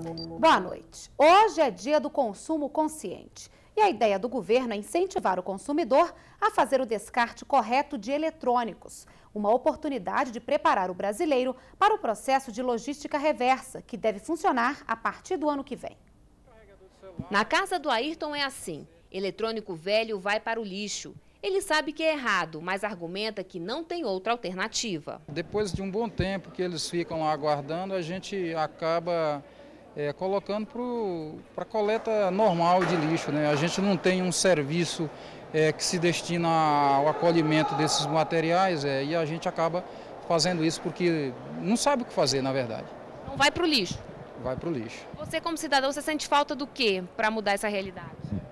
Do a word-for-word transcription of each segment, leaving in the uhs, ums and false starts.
Boa noite. Hoje é dia do consumo consciente. E a ideia do governo é incentivar o consumidor a fazer o descarte correto de eletrônicos. Uma oportunidade de preparar o brasileiro para o processo de logística reversa, que deve funcionar a partir do ano que vem. Na casa do Ayrton é assim. Eletrônico velho vai para o lixo. Ele sabe que é errado, mas argumenta que não tem outra alternativa. Depois de um bom tempo que eles ficam lá aguardando, a gente acaba é, colocando para a coleta normal de lixo, né? A gente não tem um serviço é, que se destina ao acolhimento desses materiais é, e a gente acaba fazendo isso porque não sabe o que fazer, na verdade. Não vai para o lixo? Vai para o lixo. Você, como cidadão, você sente falta do quê para mudar essa realidade?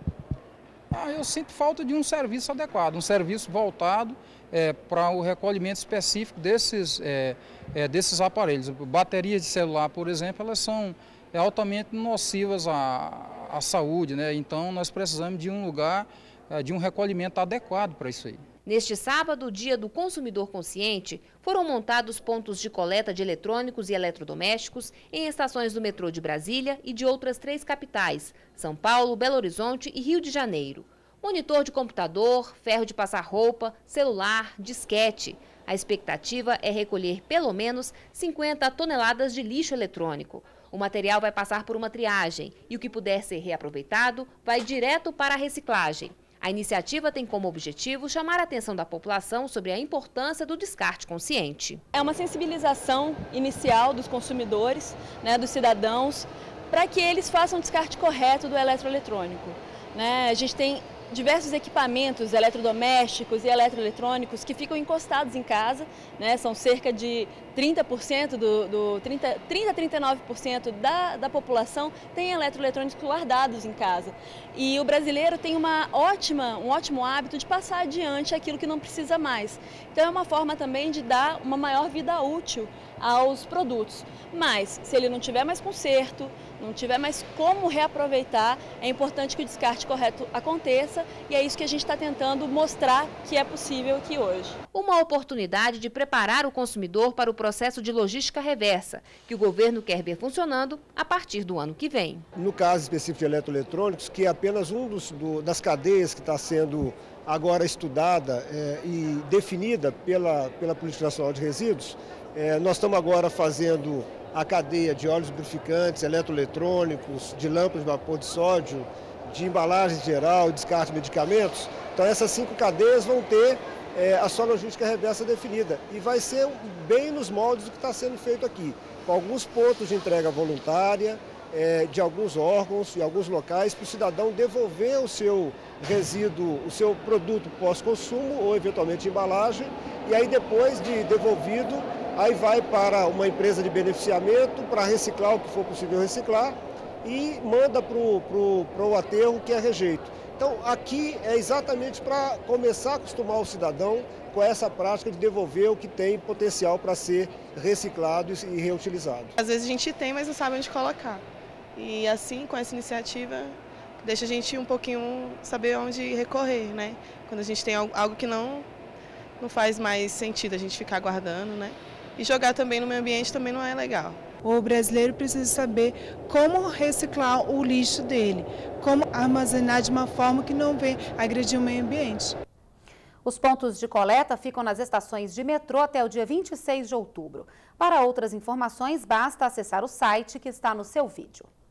Ah, eu sinto falta de um serviço adequado, um serviço voltado é, para o recolhimento específico desses, é, é, desses aparelhos. Baterias de celular, por exemplo, elas são é, altamente nocivas à, à saúde, né? Então nós precisamos de um lugar, é, de um recolhimento adequado para isso aí. Neste sábado, dia do consumidor consciente, foram montados pontos de coleta de eletrônicos e eletrodomésticos em estações do metrô de Brasília e de outras três capitais, São Paulo, Belo Horizonte e Rio de Janeiro. Monitor de computador, ferro de passar roupa, celular, disquete. A expectativa é recolher pelo menos cinquenta toneladas de lixo eletrônico. O material vai passar por uma triagem e o que puder ser reaproveitado vai direto para a reciclagem. A iniciativa tem como objetivo chamar a atenção da população sobre a importância do descarte consciente. É uma sensibilização inicial dos consumidores, né, dos cidadãos, para que eles façam o descarte correto do eletroeletrônico. Né? A gente tem diversos equipamentos eletrodomésticos e eletroeletrônicos que ficam encostados em casa, né? São cerca de trinta por cento do, do trinta, trinta a trinta e nove por cento da, da população tem eletroeletrônicos guardados em casa. E o brasileiro tem uma ótima, um ótimo hábito de passar adiante aquilo que não precisa mais. Então é uma forma também de dar uma maior vida útil aos produtos. Mas se ele não tiver mais conserto, não tiver mais como reaproveitar, é importante que o descarte correto aconteça e é isso que a gente está tentando mostrar que é possível aqui hoje. Uma oportunidade de preparar o consumidor para o processo de logística reversa, que o governo quer ver funcionando a partir do ano que vem. No caso específico de eletroeletrônicos, que é apenas um dos, do, das cadeias que está sendo agora estudada é, e definida pela, pela Política Nacional de Resíduos, é, nós estamos agora fazendo a cadeia de óleos lubrificantes, eletroeletrônicos, de lâmpadas de vapor de sódio, de embalagem geral, descarte de medicamentos. Então essas cinco cadeias vão ter é, a sua logística reversa definida e vai ser bem nos moldes do que está sendo feito aqui, com alguns pontos de entrega voluntária, é, de alguns órgãos e alguns locais para o cidadão devolver o seu resíduo, o seu produto pós-consumo ou eventualmente embalagem e aí depois de devolvido, aí vai para uma empresa de beneficiamento para reciclar o que for possível reciclar e manda para o para o aterro que é rejeito. Então aqui é exatamente para começar a acostumar o cidadão com essa prática de devolver o que tem potencial para ser reciclado e reutilizado. Às vezes a gente tem, mas não sabe onde colocar. E assim, com essa iniciativa, deixa a gente um pouquinho saber onde recorrer, né? Quando a gente tem algo que não, não faz mais sentido a gente ficar guardando, né? E jogar também no meio ambiente também não é legal. O brasileiro precisa saber como reciclar o lixo dele, como armazenar de uma forma que não venha agredir o meio ambiente. Os pontos de coleta ficam nas estações de metrô até o dia vinte e seis de outubro. Para outras informações, basta acessar o site que está no seu vídeo.